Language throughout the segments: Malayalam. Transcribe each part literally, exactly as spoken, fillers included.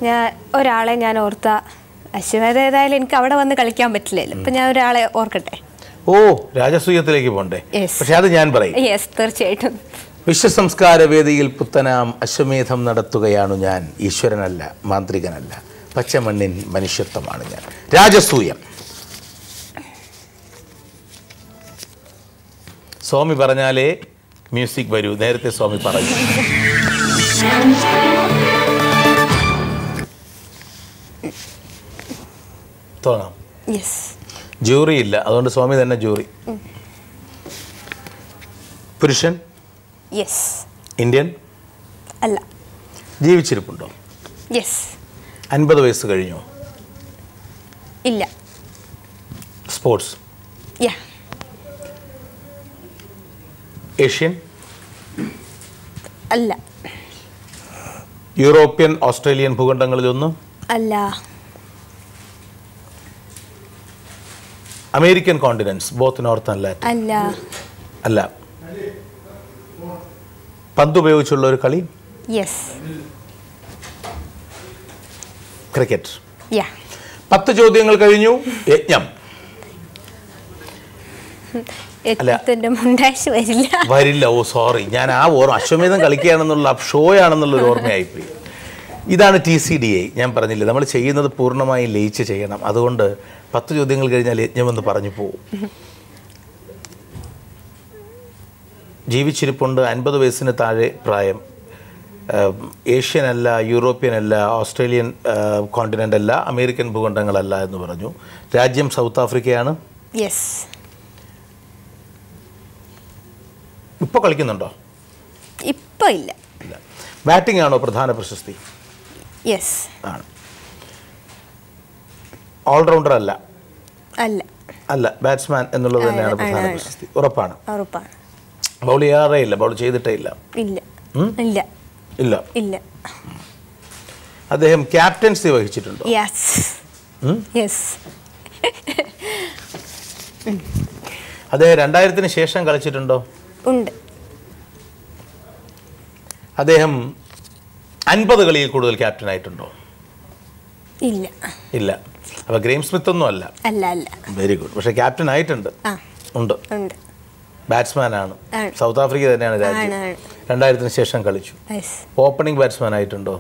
ഞാൻ ഒരാളെ ഞാൻ ഓർത്ത അശ്വമേധ ഏതായാലും എനിക്ക് അവിടെ വന്ന് കളിക്കാൻ പറ്റില്ലല്ലോ. അപ്പം ഞാൻ ഒരാളെ ഓർക്കട്ടെ. ഓ, രാജസൂയത്തിലേക്ക് പോണ്ടേ? പക്ഷെ അത് ഞാൻ പറയും. യെസ്, തീർച്ചയായിട്ടും. വിശ്വസംസ്കാര വേദിയിൽ പുത്തനാം അശ്വമേധം നടത്തുകയാണു ഞാൻ. ഈശ്വരനല്ല, മാന്ത്രികനല്ല, പച്ചമണ്ണിൻ മനുഷ്യത്വമാണ് ഞാൻ. രാജസൂയം. സ്വാമി പറഞ്ഞാലേ മ്യൂസിക് വരൂ. നേരത്തെ സ്വാമി പറഞ്ഞു. തോന്നാം. ജൂറി ഇല്ല, അതുകൊണ്ട് സ്വാമി തന്നെ ജൂറി. പുരുഷൻ? ഇന്ത്യൻ അല്ല. ജീവിച്ചിരിപ്പുണ്ടോ? അൻപത് വയസ്സ് കഴിഞ്ഞോ? ഇല്ല. സ്പോർട്സ്? ഏഷ്യൻ? അല്ല. യൂറോപ്യൻ, ഓസ്ട്രേലിയൻ ഭൂഖണ്ഡങ്ങളിലൊന്നും അല്ല. American continents, both north and Latin? അല്ല. അല്ല. പന്ത് ഉപയോഗിച്ചുള്ള ഒരു കളി? ക്രിക്കറ്റ്? പത്ത് ചോദ്യങ്ങൾ കഴിഞ്ഞു. യജ്ഞം? വരില്ല. ഓ സോറി, ഞാൻ ആ ഓർമ്മ അശ്വമേധം കളിക്കുകയാണെന്നുള്ള ഷോ ആണെന്നുള്ളൊരു ഓർമ്മയായിപ്പോയി. ഇതാണ് ടി സി ഡി ഐ. ഞാൻ പറഞ്ഞില്ലേ, നമ്മൾ ചെയ്യുന്നത് പൂർണ്ണമായും ലയിച്ച് ചെയ്യണം. അതുകൊണ്ട് പത്ത് ചോദ്യങ്ങൾ കഴിഞ്ഞാൽ യജ്ഞമെന്ന് പറഞ്ഞു പോവും. ജീവിച്ചിരിപ്പുണ്ട്, അൻപത് വയസ്സിന് താഴെ പ്രായം. ഏഷ്യൻ അല്ല, യൂറോപ്യൻ അല്ല, ഓസ്ട്രേലിയൻ കോണ്ടിനെൻ്റ് അല്ല, അമേരിക്കൻ ഭൂഖണ്ഡങ്ങളല്ല എന്ന് പറഞ്ഞു. രാജ്യം സൗത്ത് ആഫ്രിക്കയാണ്. ഇപ്പോൾ കളിക്കുന്നുണ്ടോ? ഇപ്പോൾ ഇല്ല. ബാറ്റിംഗ് ആണോ പ്രധാന പ്രശസ്തി? ആണ്. ഓൾറൗണ്ടർ അല്ല? അല്ല. അല്ല, ബാറ്റ്സ്മാൻ എന്നുള്ളത് തന്നെയാണ് പ്രധാന പ്രശസ്തി. ഉറപ്പാണ്? ബൗൾ ചെയ്യാറേ ഇല്ല? ബൗൾ ചെയ്തിട്ടേ ഇല്ല? ഇല്ല. ഇല്ല. ഇല്ല. അദ്ദേഹം ക്യാപ്റ്റൻസി വഹിച്ചിട്ടുണ്ടോ? അദ്ദേഹം രണ്ടായിരത്തിന് ശേഷം കളിച്ചിട്ടുണ്ടോ? ഉണ്ട്. അദ്ദേഹം അൻപത് കളിയിൽ കൂടുതൽ ക്യാപ്റ്റൻ ആയിട്ടുണ്ടോ? ഇല്ല. ഇല്ല. അപ്പൊ ഗ്രെയിം സ്മിത്ത് ഒന്നും അല്ല? അല്ല. അല്ല. Very good. പക്ഷെ ക്യാപ്റ്റൻ ആയിട്ടുണ്ട്. ഉണ്ട്. ബാറ്റ്സ്മാൻ ആണ്. സൗത്ത് ആഫ്രിക്ക തന്നെയാണ് രാജ്യം. രണ്ടായിരത്തിന് ശേഷം കളിച്ചു. ഓപ്പണിംഗ് ബാറ്റ്സ്മാൻ ആയിട്ടുണ്ടോ?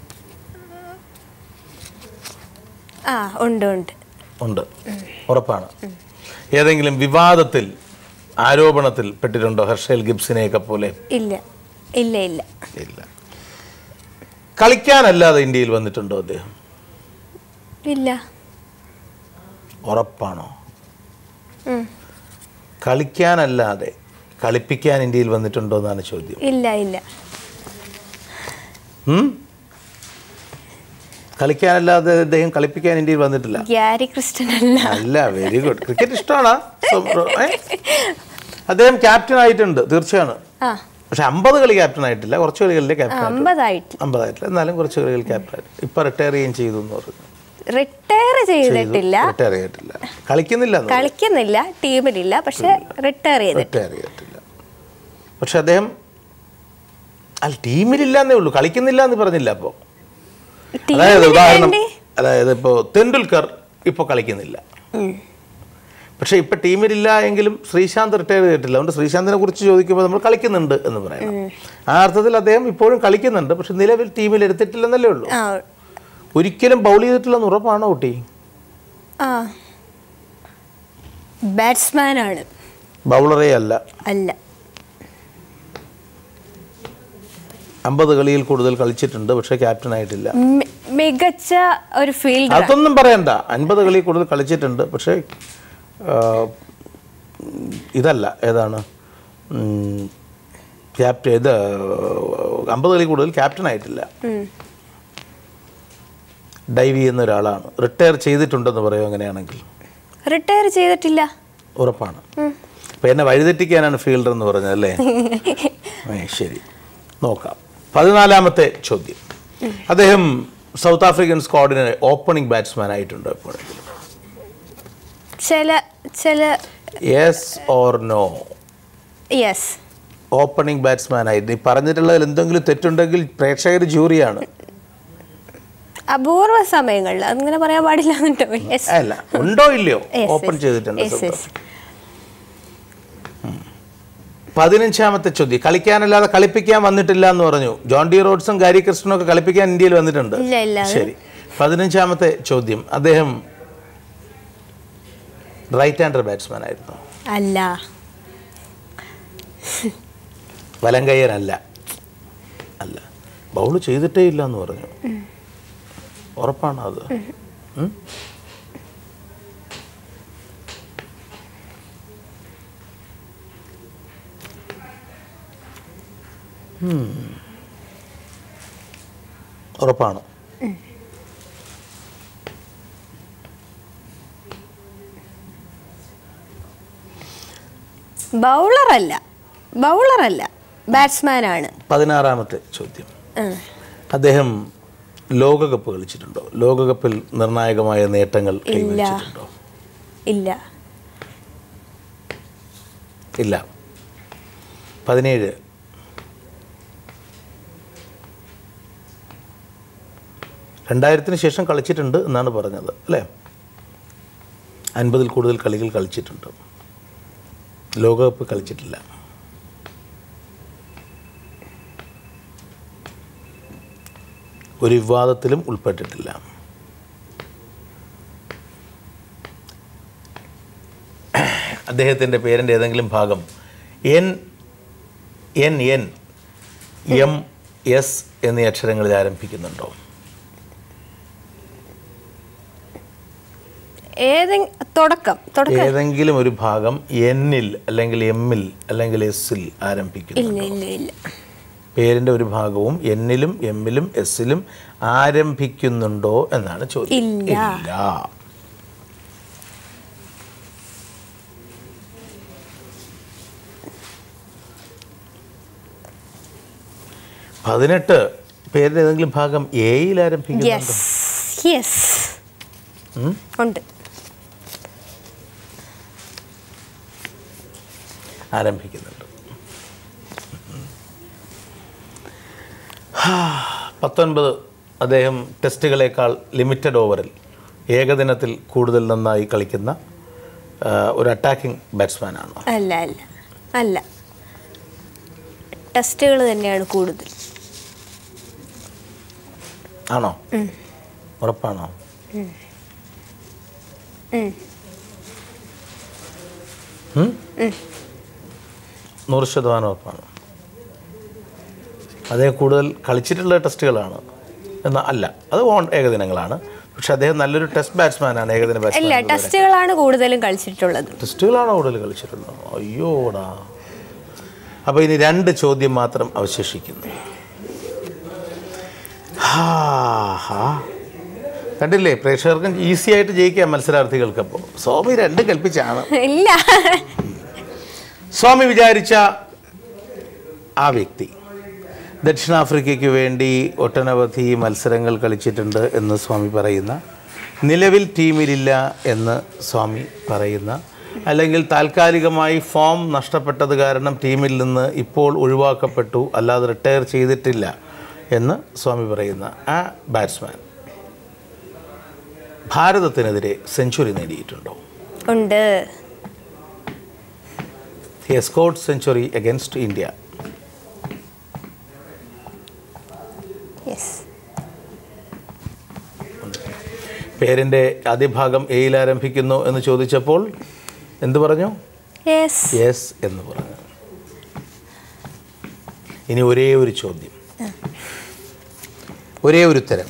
ഉണ്ട്. ഉണ്ട്. ഉറപ്പാണ്? ഏതെങ്കിലും വിവാദത്തിൽ, ആരോപണത്തിൽ പെട്ടിട്ടുണ്ടോ? ഹെർഷൽ ഗിബ്സിനെയൊക്കെ പോലെ? ഇല്ല. ഇല്ല. ഇല്ല. ഇല്ല. കളിക്കാനല്ലാതെ ഇന്ത്യയിൽ വന്നിട്ടുണ്ടോ അദ്ദേഹം? ഇല്ല. ഉറപ്പാണോ? കളിക്കാനല്ലാതെ കളിപ്പിക്കാൻ ഇന്ത്യയിൽ വന്നിട്ടുണ്ടോ എന്നാണ് ചോദ്യം. ഇല്ല. ഇല്ല. കളിക്കാനല്ലാതെ അദ്ദേഹം കളിപ്പിക്കാൻ ഇന്ത്യയിൽ വന്നിട്ടില്ല. ഗ്യാരി ക്രിസ്റ്റൻ അല്ല. അല്ല. Very good. ക്രിക്കറ്റ് ഇഷ്ടമാണ് അദ്ദേഹം. ക്യാപ്റ്റൻ ആയിട്ടുണ്ട് തീർച്ചയാണ്. പക്ഷെ അമ്പത് കളി ക്യാപ്റ്റൻ ആയിട്ടില്ല. കുറച്ച് കളികളിലെ ക്യാപ്റ്റൻ അമ്പതായിട്ടില്ല. എന്നാലും കുറച്ച് കളികൾ ക്യാപ്റ്റൻ ആയിട്ട് ഇപ്പൊ റിട്ടയർ ചെയ്യുകയും ചെയ്തു എന്ന് പറഞ്ഞു. റിട്ടയർ ചെയ്തിട്ടില്ല. റിട്ടയർ ചെയ്തിട്ടില്ല. കളിക്കുന്നില്ല. കളിക്കുന്നില്ല. ടീമിലില്ല. പക്ഷെ റിട്ടയർ ചെയ്തിട്ടില്ല. പക്ഷെ അദ്ദേഹം അല്ല, ടീമിലില്ല എന്നേ ഉള്ളൂ, കളിക്കുന്നില്ല എന്ന് പറഞ്ഞില്ല. അപ്പോൾ അതായത് ഉദാഹരണം, അതായത് ഇപ്പോൾ തെണ്ടുൽക്കർ ഇപ്പോൾ കളിക്കുന്നില്ല. പക്ഷെ ഇപ്പൊ ടീമിലില്ല എങ്കിലും ശ്രീശാന്ത് റിട്ടയർ ചെയ്തിട്ടില്ല. അതുകൊണ്ട് ശ്രീശാന്തിനെ കുറിച്ച് ചോദിക്കുമ്പോൾ നമ്മൾ കളിക്കുന്നുണ്ട് എന്ന് പറയണം. ആ അർത്ഥത്തിൽ അദ്ദേഹം ഇപ്പോഴും കളിക്കുന്നുണ്ട്. പക്ഷെ നിലവിൽ ടീമിൽ എടുത്തിട്ടില്ലെന്നല്ലേ ഉള്ളൂ. ഒരിക്കലും ബൗൾ ചെയ്തിട്ടില്ലെന്ന് ഉറപ്പാണോ കുട്ടി? ബാറ്റ്സ്മാൻ ആണ്, ബൗളറേ അല്ല. അല്ല. അമ്പത് കളിയിൽ കൂടുതൽ കളിച്ചിട്ടുണ്ട്, പക്ഷെ ക്യാപ്റ്റൻ ആയിട്ടില്ല. മികച്ച ഒരു ഫീൽഡർ. അതൊന്നും പറയണ്ട. അൻപത് കളിയിൽ കൂടുതൽ കളിച്ചിട്ടുണ്ട്, പക്ഷേ ഇതല്ല. ഏതാണ് ക്യാപ്റ്റൻ? ഇത് അമ്പത് കളി കൂടുതൽ ക്യാപ്റ്റൻ ആയിട്ടില്ല. ഡൈവ് ചെയ്യുന്ന ഒരാളാണ്. റിട്ടയർ ചെയ്തിട്ടുണ്ടെന്ന് പറയും. അങ്ങനെയാണെങ്കിൽ റിട്ടയർ ചെയ്തിട്ടില്ല. ഉറപ്പാണ്? അപ്പം എന്നെ വഴിതെറ്റിക്കാനാണ് ഫീൽഡർ എന്ന് പറഞ്ഞത് അല്ലേ? ശരി, നോക്കാം. പതിനാലാമത്തെ ചോദ്യം. അദ്ദേഹം സൗത്ത് ആഫ്രിക്കൻ സ്ക്വാഡിന് ഓപ്പണിംഗ് ബാറ്റ്സ്മാൻ ആയിട്ടുണ്ടോ എപ്പോഴെങ്കിലും? ചില ചില yes or no? Yes. Opening batsman ആയിട്ട്. ഈ പറഞ്ഞിട്ടുള്ളതിൽ എന്തെങ്കിലും തെറ്റുണ്ടെങ്കിൽ പ്രേക്ഷകർ ജൂറിയാണ്. അപൂർവ സമയങ്ങളിൽ അങ്ങനെ പറയാൻ പാടില്ല എന്നിട്ടോ. അല്ല, ഉണ്ടോ ഇല്ലയോ ഓപ്പൺ ചെയ്തിട്ടുണ്ട്. പതിനഞ്ചാമത്തെ ചോദ്യം, കളിക്കാനല്ലാതെ കളിപ്പിക്കാൻ വന്നിട്ടില്ല എന്ന് പറഞ്ഞു. ജോൺ ഡി റോഡ്സും ഗാരി ക്രിസ്റ്റനും ഒക്കെ കളിപ്പിക്കാൻ ഇന്ത്യയിൽ വന്നിട്ടുണ്ട്. ശരി. പതിനഞ്ചാമത്തെ ചോദ്യം, അദ്ദേഹം റൈറ്റ് ഹാൻഡർ ബാറ്റ്സ്മാൻ ആയിരുന്നു. അല്ല. വലങ്കയ്യനല്ല. അല്ല. ബൗൾ ചെയ്തിട്ടേ ഇല്ല എന്ന് പറഞ്ഞു. ഉറപ്പാണ് അത്? ഉറപ്പാണ്. ബൗളറല്ല, ബൗളറല്ല, ബാറ്റ്സ്മാനാണ്. പതിനാറാമത്തെ ചോദ്യം, അദ്ദേഹം ലോകകപ്പ് കളിച്ചിട്ടുണ്ടോ? ലോകകപ്പിൽ നിർണായകമായ നേട്ടങ്ങൾ കൈവരിച്ചിട്ടുണ്ടോ? ഇല്ല. ഇല്ല. പതിനേഴ്, രണ്ടായിരത്തിന് ശേഷം കളിച്ചിട്ടുണ്ട് എന്നാണ് പറഞ്ഞത് അല്ലേ? അൻപതിൽ കൂടുതൽ കളികൾ കളിച്ചിട്ടുണ്ട്. ലോകകപ്പ് കളിച്ചിട്ടില്ല. ഒരു വിവാദത്തിലും ഉൾപ്പെട്ടിട്ടില്ല. അദ്ദേഹത്തിൻ്റെ പേരിൻ്റെ ഏതെങ്കിലും ഭാഗം N N N M S എന്നീ അക്ഷരങ്ങളിൽ ആരംഭിക്കുന്നുണ്ടോ? ഏതെങ്കിലും ഒരു ഭാഗം എന്നിൽ അല്ലെങ്കിൽ എമ്മിൽ അല്ലെങ്കിൽ എസിൽ ആരംഭിക്കുന്നു. പേരിന്റെ ഒരു ഭാഗവും എന്നിലും എമ്മിലും എസിലും ആരംഭിക്കുന്നുണ്ടോ എന്നാണ് ചോദ്യം. ഇല്ല. പതിനെട്ട്, പേരിന്റെ ഏതെങ്കിലും ഭാഗം എയിൽ ആരംഭിക്കുന്നുണ്ടോ? ഉണ്ട്. ആരംഭിക്കുന്നുണ്ട്. പത്തൊൻപത്, അദ്ദേഹം ടെസ്റ്റുകളേക്കാൾ ലിമിറ്റഡ് ഓവറിൽ ഏകദിനത്തിൽ കൂടുതൽ നന്നായി കളിക്കുന്ന ഒരു അറ്റാക്കിംഗ് ബാറ്റ്സ്മാൻ ആണോ? അല്ല അല്ല അല്ല ടെസ്റ്റുകൾ തന്നെയാണ് കൂടുതൽ. ആണോ? ഉറപ്പാണോ? നൂറ് ശതമാനം ഉറപ്പാണ്. അദ്ദേഹം കൂടുതൽ കളിച്ചിട്ടുള്ള ടെസ്റ്റുകളാണ് എന്നാൽ അല്ല, അത് ഓൺ ഏകദിനങ്ങളാണ്. പക്ഷെ അദ്ദേഹം നല്ലൊരു ടെസ്റ്റ് ബാറ്റ്സ്മാനാണ്. ഏകദിന ബാറ്റ്സ്മാൻ ടെസ്റ്റുകളാണ് കൂടുതലും കളിച്ചിട്ടുള്ളത്. ടെസ്റ്റുകളാണ് കൂടുതൽ കളിച്ചിട്ടുള്ളത്. അയ്യോടാ. അപ്പോൾ ഇനി രണ്ട് ചോദ്യം മാത്രം അവശേഷിക്കുന്നു. കണ്ടില്ലേ, പ്രേക്ഷകർക്കും ഈസി ആയിട്ട് ജയിക്കാം മത്സരാർത്ഥികൾക്ക്. അപ്പോൾ സ്വാമി രണ്ട് കൽപ്പിച്ചാണ്. ഇല്ല, സ്വാമി വിചാരിച്ച ആ വ്യക്തി ദക്ഷിണാഫ്രിക്കയ്ക്ക് വേണ്ടി ഒട്ടനവധി മത്സരങ്ങൾ കളിച്ചിട്ടുണ്ട് എന്ന് സ്വാമി പറയുന്ന, നിലവിൽ ടീമിലില്ല എന്ന് സ്വാമി പറയുന്ന, അല്ലെങ്കിൽ താൽക്കാലികമായി ഫോം നഷ്ടപ്പെട്ടത് കാരണം ടീമിൽ നിന്ന് ഇപ്പോൾ ഒഴിവാക്കപ്പെട്ടു, അല്ലാതെ റിട്ടയർ ചെയ്തിട്ടില്ല എന്ന് സ്വാമി പറയുന്ന ആ ബാറ്റ്സ്മാൻ ഭാരതത്തിനെതിരെ സെഞ്ചുറി നേടിയിട്ടുണ്ടോ? ഉണ്ട്. He has scored century against India. Yes. പേരിൻ്റെ ആദ്യ ഭാഗം എയിൽ ആരംഭിക്കുന്നു എന്ന് ചോദിച്ചപ്പോൾ എന്ത് പറഞ്ഞു? യെസ്. യെസ് എന്ന് പറഞ്ഞു. ഇനി ഒരേ ഒരു ചോദ്യം, ഒരേ ഒരു ഉത്തരം.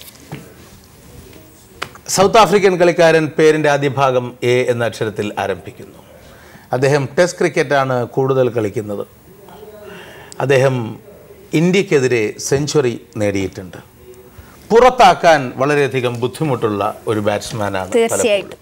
സൗത്ത് ആഫ്രിക്കൻ കളിക്കാരൻ പേരിൻ്റെ ആദ്യ ഭാഗം എ എന്ന അക്ഷരത്തിൽ ആരംഭിക്കുന്നു. അദ്ദേഹം ടെസ്റ്റ് ക്രിക്കറ്റാണ് കൂടുതൽ കളിക്കുന്നത്. അദ്ദേഹം ഇന്ത്യക്കെതിരെ സെഞ്ചുറി നേടിയിട്ടുണ്ട്. പുറത്താക്കാൻ വളരെയധികം ബുദ്ധിമുട്ടുള്ള ഒരു ബാറ്റ്സ്മാനാണ്. തീർച്ചയായിട്ടും.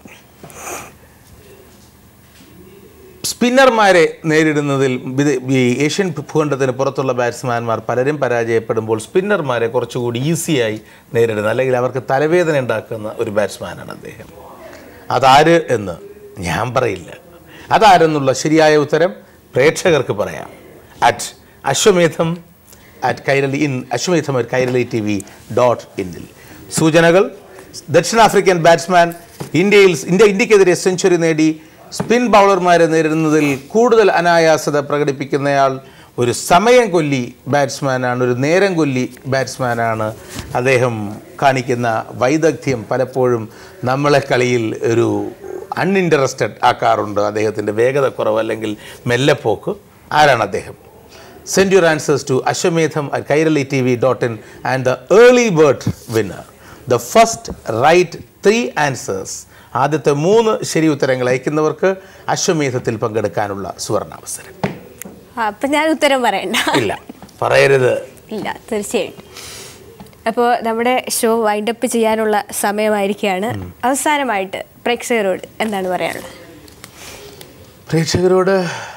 സ്പിന്നർമാരെ നേരിടുന്നതിൽ ഈ ഏഷ്യൻ ഭൂഖണ്ഡത്തിന് പുറത്തുള്ള ബാറ്റ്സ്മാൻമാർ പലരും പരാജയപ്പെടുമ്പോൾ സ്പിന്നർമാരെ കുറച്ചുകൂടി ഈസിയായി നേരിടുന്ന, അല്ലെങ്കിൽ അവർക്ക് തലവേദന ഉണ്ടാക്കുന്ന ഒരു ബാറ്റ്സ്മാനാണ് അദ്ദേഹം. അതാര് എന്ന് ഞാൻ പറയില്ല. അതാരെന്നുള്ള ശരിയായ ഉത്തരം പ്രേക്ഷകർക്ക് പറയാം. At Ashwamedham at Kairali in Ashwamedham at Kairali T V dot ഇന്നിൽ സൂചനകൾ: ദക്ഷിണാഫ്രിക്കൻ ബാറ്റ്സ്മാൻ ഇന്ത്യയിൽ ഇന്ത്യ ഇന്ത്യക്കെതിരെ സെഞ്ചുറി നേടി സ്പിൻ ബൗളർമാരെ നേരിടുന്നതിൽ കൂടുതൽ അനായാസത പ്രകടിപ്പിക്കുന്നയാൾ ഒരു സമയം കൊല്ലി ബാറ്റ്സ്മാനാണ്, ഒരു നേരം കൊല്ലി ബാറ്റ്സ്മാനാണ്. അദ്ദേഹം കാണിക്കുന്ന വൈദഗ്ധ്യം പലപ്പോഴും നമ്മളെ കളിയിൽ ഒരു അൺഇൻട്രസ്റ്റഡ് ആക്കാറുണ്ട്. അദ്ദേഹത്തിൻ്റെ വേഗത കുറവ് അല്ലെങ്കിൽ മെല്ലെപ്പോക്ക്. ആരാണ് അദ്ദേഹം? Send your answers to Ashwamedham at Kairali T V dot in and the early bird winner, the first right three answers, ആദ്യത്തെ മൂന്ന് ശരി ഉത്തരങ്ങൾ അയക്കുന്നവർക്ക് അശ്വമേധത്തിൽ പങ്കെടുക്കാനുള്ള സുവർണാവസരം. അപ്പം ഞാൻ ഉത്തരം പറയണ്ട? ഇല്ല, പറയരുത്. ഇല്ല, തീർച്ചയായിട്ടും. അപ്പോൾ നമ്മുടെ ഷോ വൈൻഡപ്പ് ചെയ്യാനുള്ള സമയമായിരിക്കുകയാണ്. അവസാനമായിട്ട് പ്രേക്ഷകരോട് എന്താണ് പറയാനുള്ളത്? പ്രേക്ഷകരോട്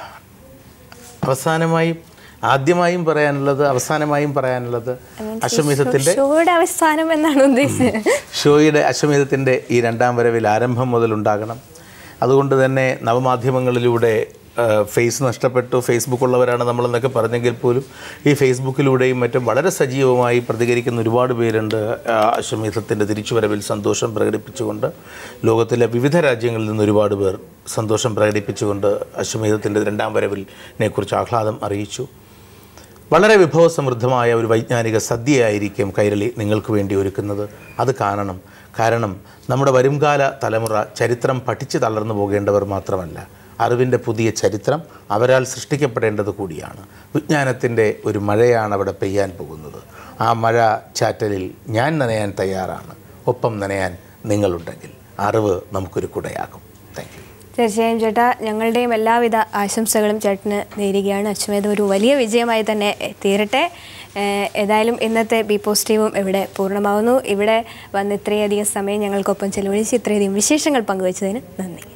അവസാനമായും ആദ്യമായും പറയാനുള്ളത് അവസാനമായും പറയാനുള്ളത് അശ്വമേധത്തിൻ്റെ ഷോയുടെ അവസാനം എന്നാണ് ഉദ്ദേശിച്ചത്. ഷോയുടെ അശ്വമേധത്തിൻ്റെ ഈ രണ്ടാം വരവിൽ ആരംഭം മുതലുണ്ടാകണം. അതുകൊണ്ട് തന്നെ നവമാധ്യമങ്ങളിലൂടെ ഫേസ് നഷ്ടപ്പെട്ടു, ഫേസ്ബുക്ക് ഉള്ളവരാണ് നമ്മളെന്നൊക്കെ പറഞ്ഞെങ്കിൽ പോലും ഈ ഫേസ്ബുക്കിലൂടെയും മറ്റും വളരെ സജീവമായി പ്രതികരിക്കുന്ന ഒരുപാട് പേരുണ്ട്. അശ്വമേധത്തിൻ്റെ തിരിച്ചുവരവിൽ സന്തോഷം പ്രകടിപ്പിച്ചുകൊണ്ട് ലോകത്തിലെ വിവിധ രാജ്യങ്ങളിൽ നിന്ന് ഒരുപാട് പേർ സന്തോഷം പ്രകടിപ്പിച്ചുകൊണ്ട് അശ്വമേധത്തിൻ്റെ രണ്ടാം വരവിനെ കുറിച്ച് ആഹ്ലാദം അറിയിച്ചു. വളരെ വിഭവസമൃദ്ധമായ ഒരു വൈജ്ഞാനിക സദ്യയായിരിക്കും കൈരളി നിങ്ങൾക്ക് വേണ്ടി ഒരുക്കുന്നത്. അത് കാണണം. കാരണം നമ്മുടെ വരുംകാല തലമുറ ചരിത്രം പഠിച്ച് തളർന്നു പോകേണ്ടവർ മാത്രമല്ല, അറിവിൻ്റെ പുതിയ ചരിത്രം അവരാൽ സൃഷ്ടിക്കപ്പെടേണ്ടത് കൂടിയാണ്. വിജ്ഞാനത്തിൻ്റെ ഒരു മഴയാണ് അവിടെ പെയ്യാൻ പോകുന്നത്. ആ മഴ ചാറ്റലിൽ ഞാൻ നനയാൻ തയ്യാറാണ്. ഒപ്പം നനയാൻ നിങ്ങളുണ്ടെങ്കിൽ അറിവ് നമുക്കൊരു കുടയാകും. Thank you. തീർച്ചയായും ചേട്ടാ, ഞങ്ങളുടെയും എല്ലാവിധ ആശംസകളും ചേട്ടന് നേരുകയാണ്. അശ്വമേധം ഒരു വലിയ വിജയമായി തന്നെ തീരട്ടെ. ഏതായാലും ഇന്നത്തെ ബി പോസിറ്റീവും ഇവിടെ പൂർണ്ണമാവുന്നു. ഇവിടെ വന്ന് ഇത്രയധികം സമയം ഞങ്ങൾക്കൊപ്പം ചെലവഴിച്ച് ഇത്രയധികം വിശേഷങ്ങൾ പങ്കുവച്ചതിന് നന്ദി.